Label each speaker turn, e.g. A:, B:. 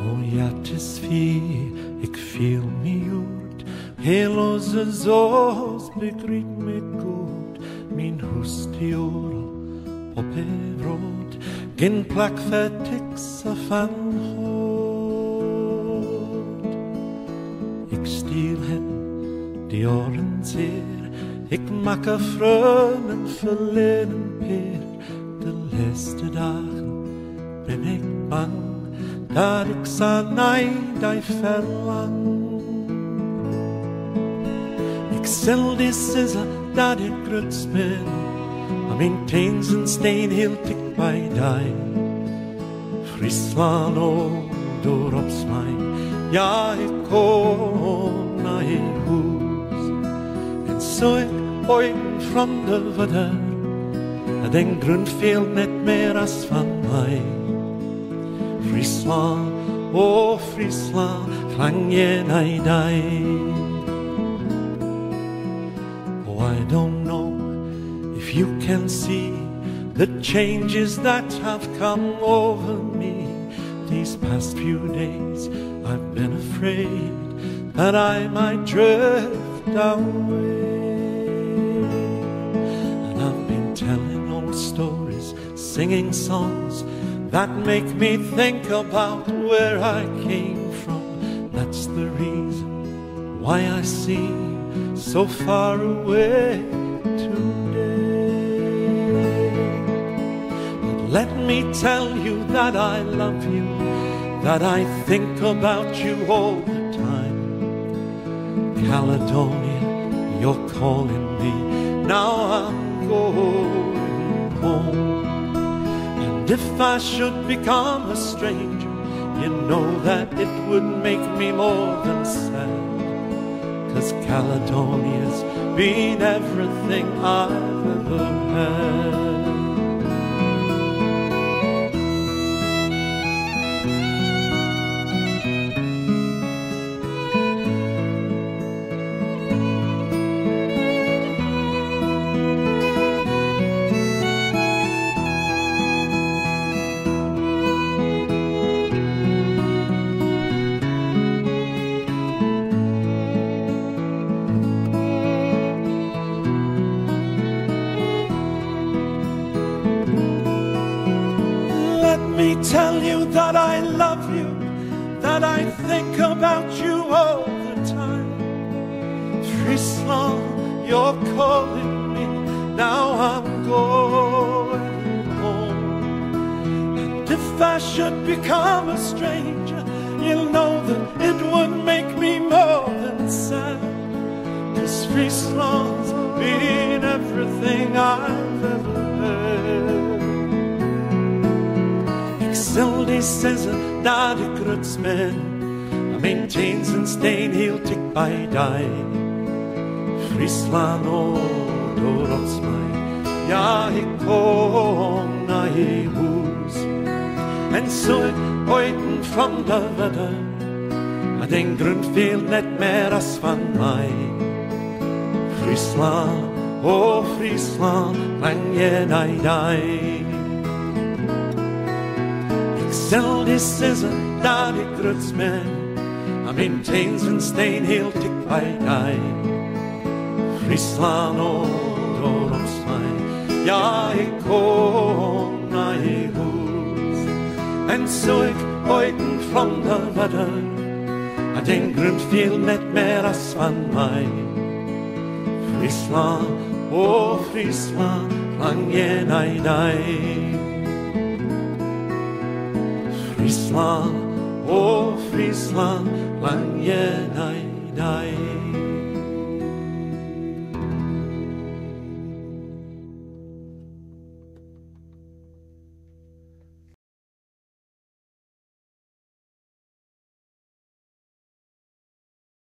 A: ja, het is vie, ik viel me uit. Heloze zoos begrijp me goed. Mijn hoestjoel op het brood. Geen plak vertiks van hout. Ik stiel hen die oren zeer. Ik maak een vreugden verleden peer. De laatste dagen ben ik bang dat ik zal naar die verlang. Ik zal die zeggen dat ik gruts ben. Maar mijn tenen staan heel dik bij die. Friesland, oh, door op mij. Ja, ik kom naar je huis. En zo ik ooit van de water. Den grund veel net meer als van mij. Friesland, oh Friesland, klang je naar die. Oh, I don't know if you can see the changes that have come over me. These past few days I've been afraid that I might drift away. And I've been telling old stories, singing songs that make me think about where I came from. That's the reason why I seem so far away today. But let me tell you that I love you, that I think about you all the time. Caledonia, you're calling me, now I'm going home. And if I should become a stranger, you know that it would make me more than sad. 'Cause Caledonia's been everything I've ever had. Tell you that I love you, that I think about you all the time. Friesland, you're calling me, now I'm going home. And if I should become a stranger, you'll know that it would make me more than sad. 'Cause Friesland's been everything I've ever had. Zal die zeggen dat ik ruts ben, mijn tenen staan heel dik bij die. Friesland, oh, door ons mij, ja, ik kom naar je huis. En zo ik ooit van de water, maar den grund veel net meer als van mij. Friesland, oh Friesland, lang je naar die. Zal die zeggen dat ik ruts ben, maar mijn tenen staan heel dik bij die. Friesland, oh, door ons mij, ja, ik kom naar je huis. En zo ik ooit van de water, maar den grund veel net meer als van mij. Friesland, oh Friesland, lang je naar die. Friesland, oh Friesland, lang je naar die.